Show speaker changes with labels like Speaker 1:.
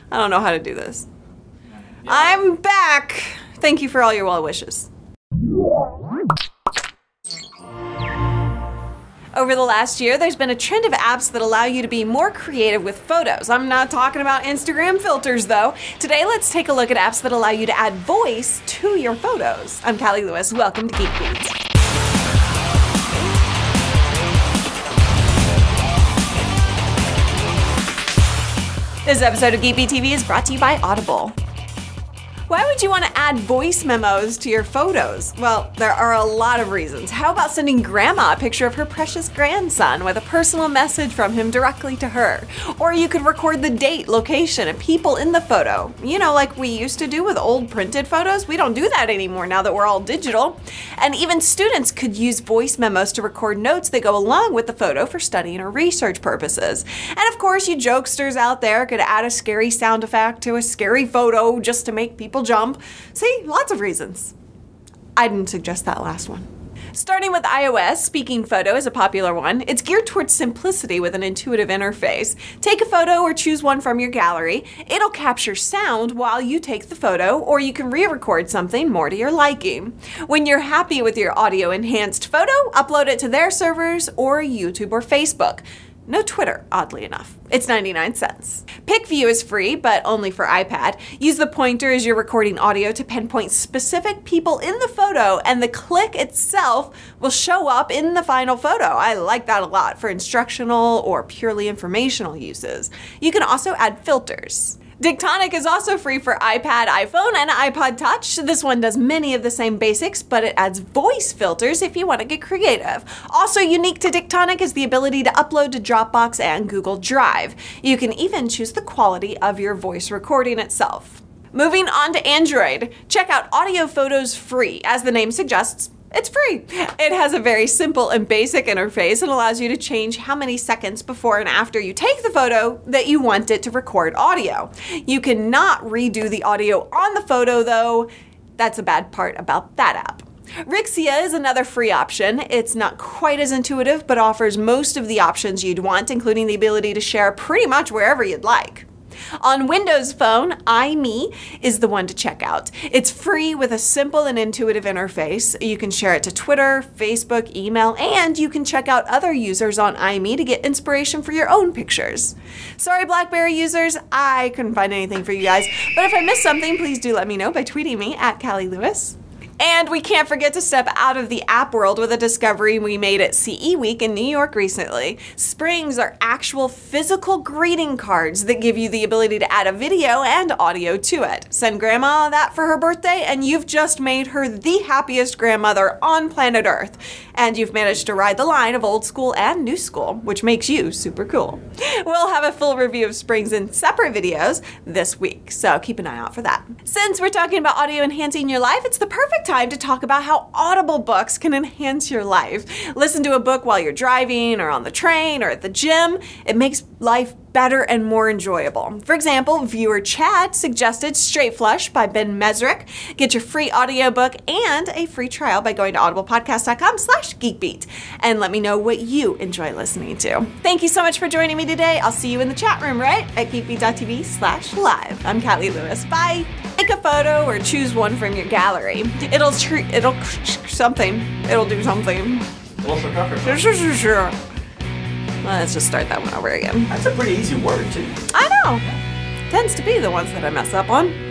Speaker 1: I don't know how to do this. Yeah. I'm back. Thank you for all your well wishes. Over the last year, there's been a trend of apps that allow you to be more creative with photos. I'm not talking about Instagram filters, though. Today, let's take a look at apps that allow you to add voice to your photos. I'm Callie Lewis. Welcome to Geek Beat. This episode of Geek Beat TV is brought to you by Audible. Why would you want to add voice memos to your photos? Well, there are a lot of reasons. How about sending grandma a picture of her precious grandson with a personal message from him directly to her? Or you could record the date, location, and people in the photo. You know, like we used to do with old printed photos. We don't do that anymore now that we're all digital. And even students could use voice memos to record notes that go along with the photo for studying or research purposes. And of course, you jokesters out there could add a scary sound effect to a scary photo just to make people jump. See, lots of reasons. I didn't suggest that last one. Starting with iOS, Speaking Photo is a popular one. It's geared towards simplicity with an intuitive interface. Take a photo or choose one from your gallery. It'll capture sound while you take the photo, or you can re-record something more to your liking. When you're happy with your audio-enhanced photo, upload it to their servers or YouTube or Facebook. No Twitter, oddly enough. It's 99 cents. PicView is free, but only for iPad. Use the pointer as you're recording audio to pinpoint specific people in the photo, and the click itself will show up in the final photo. I like that a lot for instructional or purely informational uses. You can also add filters. Dictonic is also free for iPad, iPhone, and iPod Touch. This one does many of the same basics, but it adds voice filters if you want to get creative. Also unique to Dictonic is the ability to upload to Dropbox and Google Drive. You can even choose the quality of your voice recording itself. Moving on to Android, check out Audio Photos Free. As the name suggests, it's free. It has a very simple and basic interface and allows you to change how many seconds before and after you take the photo that you want it to record audio. You cannot redo the audio on the photo though. That's a bad part about that app. Rixia is another free option. It's not quite as intuitive, but offers most of the options you'd want, including the ability to share pretty much wherever you'd like. On Windows Phone, iMe is the one to check out. It's free with a simple and intuitive interface. You can share it to Twitter, Facebook, email, and you can check out other users on iMe to get inspiration for your own pictures. Sorry, BlackBerry users, I couldn't find anything for you guys, but if I missed something, please do let me know by tweeting me at Callie Lewis. And we can't forget to step out of the app world with a discovery we made at CE Week in New York recently. Springs are actual physical greeting cards that give you the ability to add a video and audio to it. Send grandma that for her birthday and you've just made her the happiest grandmother on planet Earth. And you've managed to ride the line of old school and new school, which makes you super cool. We'll have a full review of Springs in separate videos this week, so keep an eye out for that. Since we're talking about audio enhancing your life, it's the perfect time to talk about how Audible books can enhance your life. Listen to a book while you're driving or on the train or at the gym. It makes life better and more enjoyable. For example, viewer Chad suggested Straight Flush by Ben Mesrick. Get your free audiobook and a free trial by going to audiblepodcast.com/geekbeat and let me know what you enjoy listening to. Thank you so much for joining me today. I'll see you in the chat room, right? At geekbeat.tv/live. I'm Callie Lewis. Bye. Take a photo or choose one from your gallery. It'll something. It'll do something. Sure. Let's just start that one over again.
Speaker 2: That's a pretty easy word, too.
Speaker 1: I know. Tends to be the ones that I mess up on.